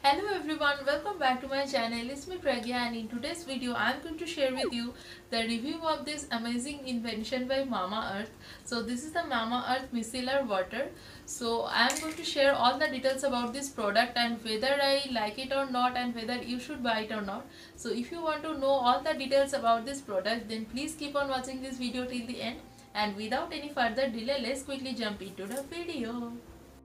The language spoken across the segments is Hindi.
Hello everyone, welcome back to my channel. It's me Pragya, and in today's video I am going to share with you the review of this amazing invention by Mamaearth. So this is the Mamaearth Micellar Water. So I am going to share all the details about this product and whether I like it or not and whether you should buy it or not. So if you want to know all the details about this product, then please keep on watching this video till the end. And without any further delay, let's quickly jump into the video.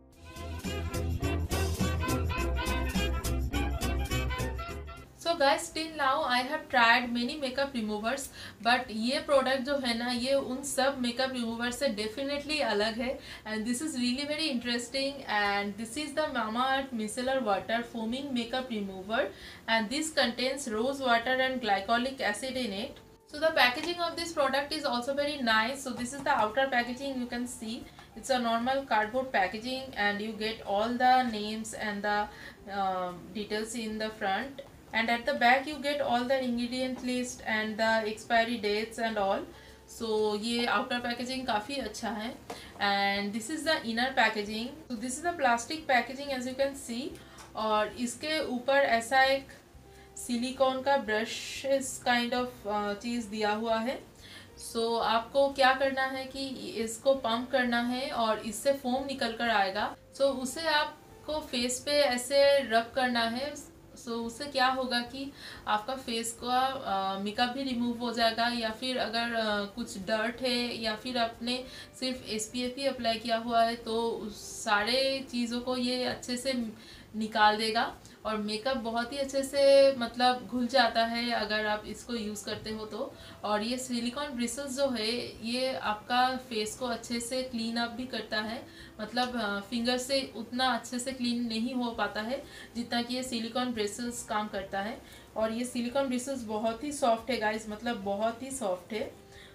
So guys till now I have tried many makeup removers, but ये प्रोडक्ट जो है ना, ये उन सब मेकअप रिमूवर से डेफिनेटली अलग है. And this is really very interesting. And this is the Mamaearth micellar water foaming makeup remover, and this contains rose water and glycolic acid in it. So the packaging of this product is also very nice. So this is the outer packaging. You can see it's a normal cardboard packaging, and you get all the names and the details in the front. And at the back you get all the ingredient list and the expiry dates and all. So ये outer packaging काफ़ी अच्छा है. And this is the inner packaging. So this is the plastic packaging as you can see. और इसके ऊपर ऐसा एक सिलिकॉन का ब्रश काइंड ऑफ चीज़ दिया हुआ है. सो आपको क्या करना है कि इसको पंप करना है और इससे फोम निकल कर आएगा. सो उसे आपको फेस पे ऐसे रब करना है. सो उससे क्या होगा कि आपका फेस का मेकअप भी रिमूव हो जाएगा, या फिर अगर कुछ डर्ट है या फिर आपने सिर्फ SPF ही अप्लाई किया हुआ है तो उस सारे चीज़ों को ये अच्छे से निकाल देगा. और मेकअप बहुत ही अच्छे से मतलब घुल जाता है अगर आप इसको यूज़ करते हो तो. और ये सिलिकॉन ब्रिसल्स जो है ये आपका फेस को अच्छे से क्लीन अप भी करता है. मतलब फिंगर से उतना अच्छे से क्लीन नहीं हो पाता है जितना कि ये सिलिकॉन ब्रिसल्स काम करता है. और ये सिलिकॉन ब्रिसल्स बहुत ही सॉफ्ट है गाइस, मतलब बहुत ही सॉफ्ट है.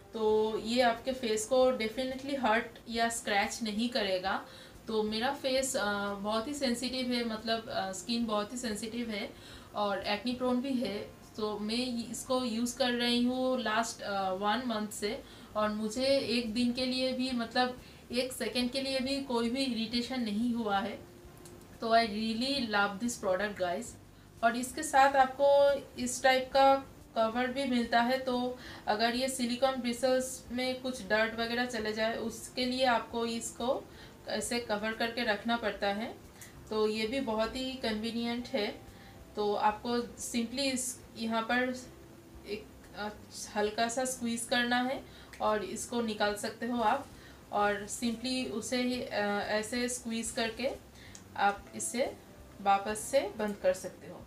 तो ये आपके फेस को डेफिनेटली हर्ट या स्क्रैच नहीं करेगा. तो मेरा फेस बहुत ही सेंसिटिव है, मतलब स्किन बहुत ही सेंसिटिव है और एक्नी प्रोन भी है. तो मैं इसको यूज़ कर रही हूँ लास्ट 1 मंथ से, और मुझे एक दिन के लिए भी, मतलब 1 सेकेंड के लिए भी कोई भी इरिटेशन नहीं हुआ है. तो I really love this product guys. और इसके साथ आपको इस टाइप का कवर भी मिलता है. तो अगर ये सिलिकॉन ब्रिसल्स में कुछ डर्ट वगैरह चले जाए उसके लिए आपको इसको ऐसे कवर करके रखना पड़ता है. तो ये भी बहुत ही कन्वीनियंट है. तो आपको सिंपली इस यहाँ पर एक हल्का सा स्क्वीज़ करना है और इसको निकाल सकते हो आप. और सिंपली उसे ही ऐसे स्क्वीज़ करके आप इसे वापस से बंद कर सकते हो.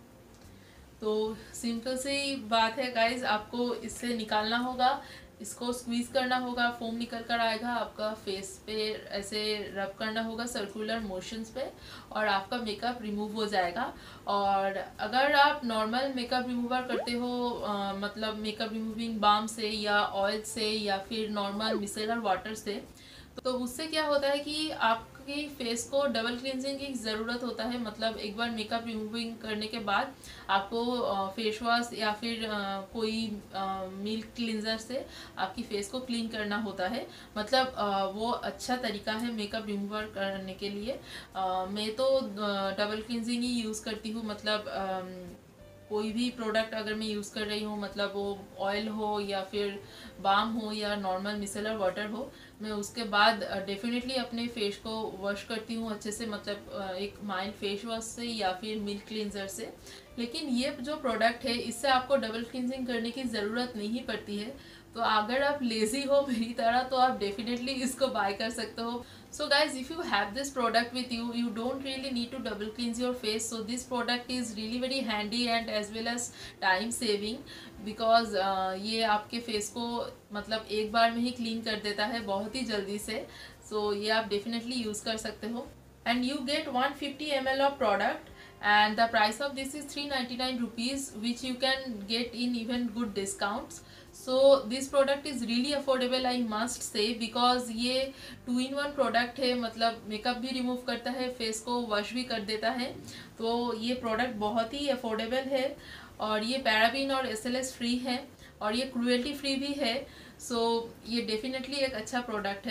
तो सिंपल सी बात है गाइज, आपको इससे निकालना होगा, इसको स्क्वीज़ करना होगा, फोम निकल कर आएगा, आपका फेस पे ऐसे रब करना होगा सर्कुलर मोशंस पे, और आपका मेकअप रिमूव हो जाएगा. और अगर आप नॉर्मल मेकअप रिमूवर करते हो, मतलब मेकअप रिमूविंग बाम से या ऑयल से या फिर नॉर्मल मिसेलर वाटर से, तो उससे क्या होता है कि आपकी फेस को डबल क्लींजिंग की ज़रूरत होता है. मतलब एक बार मेकअप रिमूविंग करने के बाद आपको फेस वॉश या फिर कोई मिल्क क्लींजर से आपकी फेस को क्लीन करना होता है. मतलब वो अच्छा तरीका है मेकअप रिमूवर करने के लिए. मैं तो डबल क्लींजिंग ही यूज़ करती हूँ. मतलब कोई भी प्रोडक्ट अगर मैं यूज़ कर रही हूँ, मतलब वो ऑयल हो या फिर बाम हो या नॉर्मल मिसेलर वाटर हो, मैं उसके बाद डेफिनेटली अपने फेस को वॉश करती हूँ अच्छे से. मतलब एक माइल्ड फेस वॉश से या फिर मिल्क क्लींजर से. लेकिन ये जो प्रोडक्ट है इससे आपको डबल क्लींजिंग करने की ज़रूरत नहीं पड़ती है. तो अगर आप लेज़ी हो मेरी तरह तो आप डेफिनेटली इसको बाय कर सकते हो. So guys, if you have this product with you, you don't really need to double cleanse your face. So this product is really very handy and as well as time saving, because ये आपके फेस को मतलब एक बार में ही क्लीन कर देता है बहुत ही जल्दी से. So ये आप डेफिनेटली यूज़ कर सकते हो. And you get 150 ml of product, and the price of this is 399 rupees, which you can get in even good discounts. So this product is really affordable, I must say, because ये 2-in-1 प्रोडक्ट है. मतलब मेकअप भी रिमूव करता है, फेस को वॉश भी कर देता है. तो ये प्रोडक्ट बहुत ही अफोर्डेबल है, और ये पैराबीन और SLS फ्री है, और ये क्रूएल्टी फ्री भी है. सो ये डेफिनेटली एक अच्छा प्रोडक्ट है.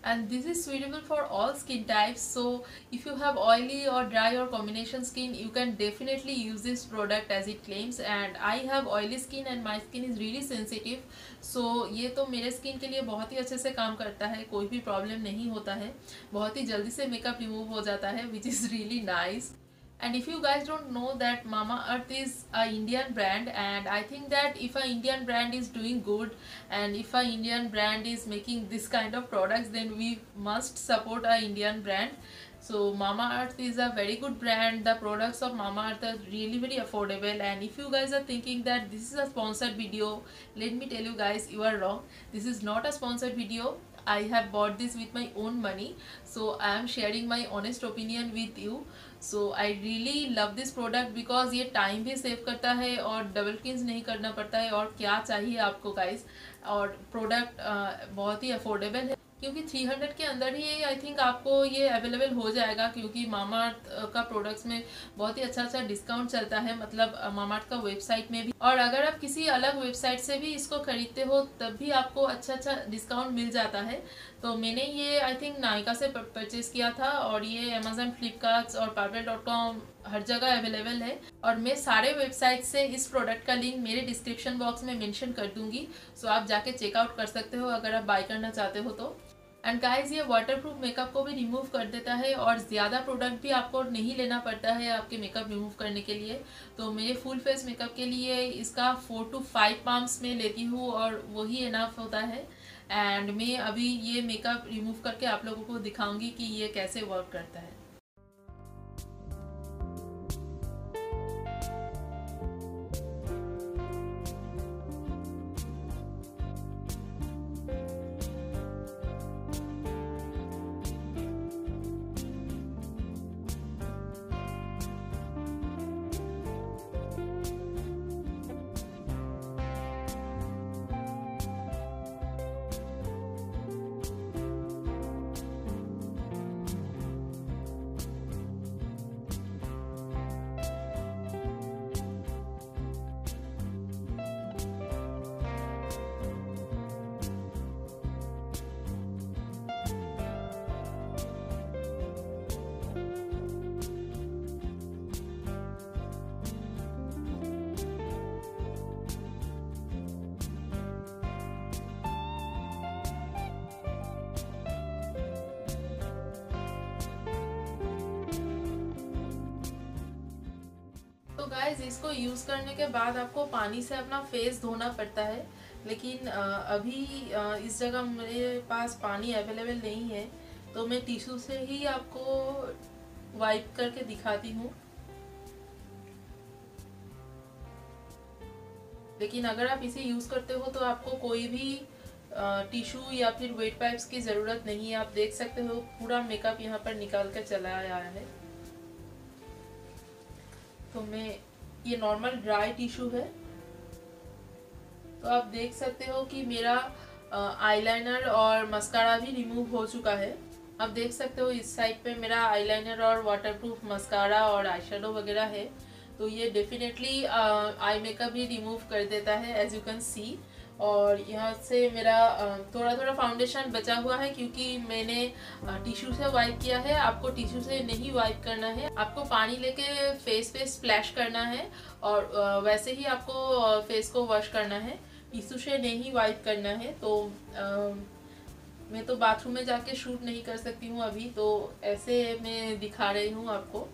and this is suitable for all skin types. So if you have oily or dry or combination skin, you can definitely use this product as it claims. And I have oily skin and my skin is really sensitive, so ये तो मेरे स्किन के लिए बहुत ही अच्छे से काम करता है, कोई भी प्रॉब्लम नहीं होता है, बहुत ही जल्दी से मेकअप रिमूव हो जाता है, which is really nice. And if you guys don't know that Mamaearth is a Indian brand, and I think that if a Indian brand is doing good and if a Indian brand is making this kind of products, then we must support a Indian brand. So Mamaearth is a very good brand. The products of Mamaearth are really very affordable. And if you guys are thinking that this is a sponsored video, let me tell you guys, you are wrong. This is not a sponsored video. I have bought this with my own money, so I am sharing my honest opinion with you. So I really love this product because ये टाइम भी सेव करता है और डबल क्लींस नहीं करना पड़ता है, और क्या चाहिए आपको गाइस. और प्रोडक्ट बहुत ही अफोर्डेबल है, क्योंकि 300 के अंदर ही आई थिंक आपको ये अवेलेबल हो जाएगा, क्योंकि मामाअर्थ का प्रोडक्ट्स में बहुत ही अच्छा डिस्काउंट चलता है, मतलब मामाअर्थ का वेबसाइट में भी. और अगर आप किसी अलग वेबसाइट से भी इसको खरीदते हो तब भी आपको अच्छा डिस्काउंट मिल जाता है. तो मैंने ये आई थिंक नायका से परचेज़ किया था, और ये अमेजन, फ्लिपकार्ट और parpel.com हर जगह अवेलेबल है. और मैं सारे वेबसाइट से इस प्रोडक्ट का लिंक मेरे डिस्क्रिप्शन बॉक्स में मेंशन कर दूंगी, सो आप जाके चेकआउट कर सकते हो अगर आप बाय करना चाहते हो तो. एंड गाइस, ये वाटरप्रूफ मेकअप को भी रिमूव कर देता है, और ज़्यादा प्रोडक्ट भी आपको नहीं लेना पड़ता है आपके मेकअप रिमूव करने के लिए. तो मेरे फुल फेस मेकअप के लिए इसका 4 to 5 पम्प्स में लेती हूँ, और वही इनफ होता है. एंड मैं अभी ये मेकअप रिमूव करके आप लोगों को दिखाऊंगी कि ये कैसे वर्क करता है. तो गाइज, इसको यूज़ करने के बाद आपको पानी से अपना फेस धोना पड़ता है, लेकिन अभी इस जगह मेरे पास पानी अवेलेबल नहीं है, तो मैं टिश्यू से ही आपको वाइप करके दिखाती हूँ. लेकिन अगर आप इसे यूज़ करते हो तो आपको कोई भी टिश्यू या फिर वेट पाइप्स की ज़रूरत नहीं है. आप देख सकते हो पूरा मेकअप यहाँ पर निकाल कर चला आया है. तो मैं, ये नॉर्मल ड्राई टिश्यू है, तो आप देख सकते हो कि मेरा आईलाइनर और मस्कारा भी रिमूव हो चुका है. आप देख सकते हो इस साइड पे मेरा आईलाइनर और वाटरप्रूफ मस्कारा और आई शेडो वगैरह है. तो ये डेफिनेटली आई मेकअप भी रिमूव कर देता है, एज यू कैन सी. और यहाँ से मेरा थोड़ा फाउंडेशन बचा हुआ है, क्योंकि मैंने टिश्यू से वाइप किया है. आपको टिश्यू से नहीं वाइप करना है, आपको पानी लेके फेस पे स्प्लैश करना है, और वैसे ही आपको फेस को वॉश करना है, टिश्यू से नहीं वाइप करना है. तो मैं तो बाथरूम में जाके शूट नहीं कर सकती हूँ अभी, तो ऐसे मैं दिखा रही हूँ आपको.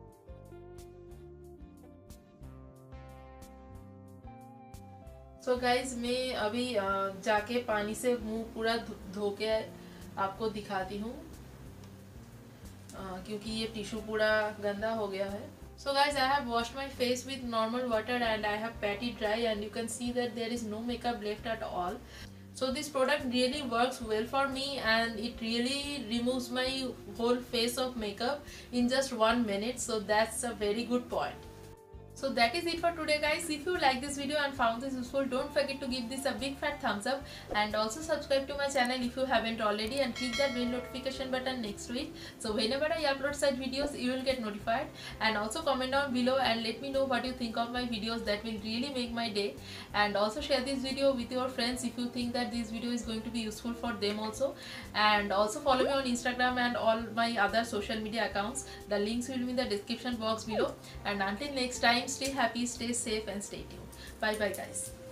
सो गाइज, मैं अभी जाके पानी से मुंह पूरा धो के आपको दिखाती हूँ, क्योंकि ये टिश्यू पूरा गंदा हो गया है. So guys, I have washed my face with normal water and I have pat it dry, and you can see that there is no makeup left at all. So this product really works well for me, and it really removes my whole face of makeup in just 1 minute. So that's a very good point. So that is it for today, guys. If you like this video and found this useful, don't forget to give this a big fat thumbs up, and also subscribe to my channel if you haven't already, and click that bell notification button next to it, so whenever I upload such videos you will get notified. And also comment down below and let me know what you think of my videos. That will really make my day. And also share this video with your friends if you think that this video is going to be useful for them also. And also follow me on Instagram and all my other social media accounts. The links will be in the description box below. And until next time, stay happy, stay safe, and stay tuned. Bye bye, guys.